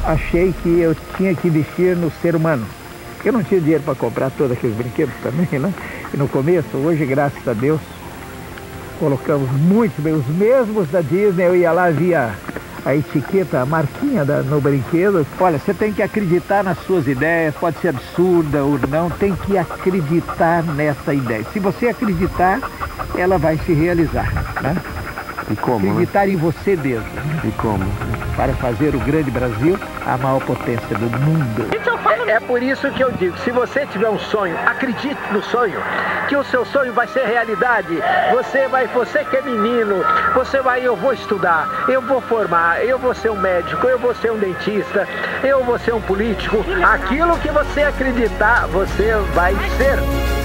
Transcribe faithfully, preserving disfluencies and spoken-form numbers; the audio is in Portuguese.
achei que eu tinha que investir no ser humano. Eu não tinha dinheiro para comprar todos aqueles brinquedos também, né? E no começo, hoje, graças a Deus, colocamos muito bem. Os mesmos da Disney, eu ia lá, via a etiqueta, a marquinha da, no brinquedo. Olha, você tem que acreditar nas suas ideias, pode ser absurda ou não, tem que acreditar nessa ideia. Se você acreditar, ela vai se realizar, né? E como, acreditar né? em você mesmo. E como? Para fazer o grande Brasil a maior potência do mundo. É, é por isso que eu digo, se você tiver um sonho, acredite no sonho, que o seu sonho vai ser realidade. Você vai, você que é menino, você vai, eu vou estudar, eu vou formar, eu vou ser um médico, eu vou ser um dentista, eu vou ser um político. Aquilo que você acreditar, você vai ser.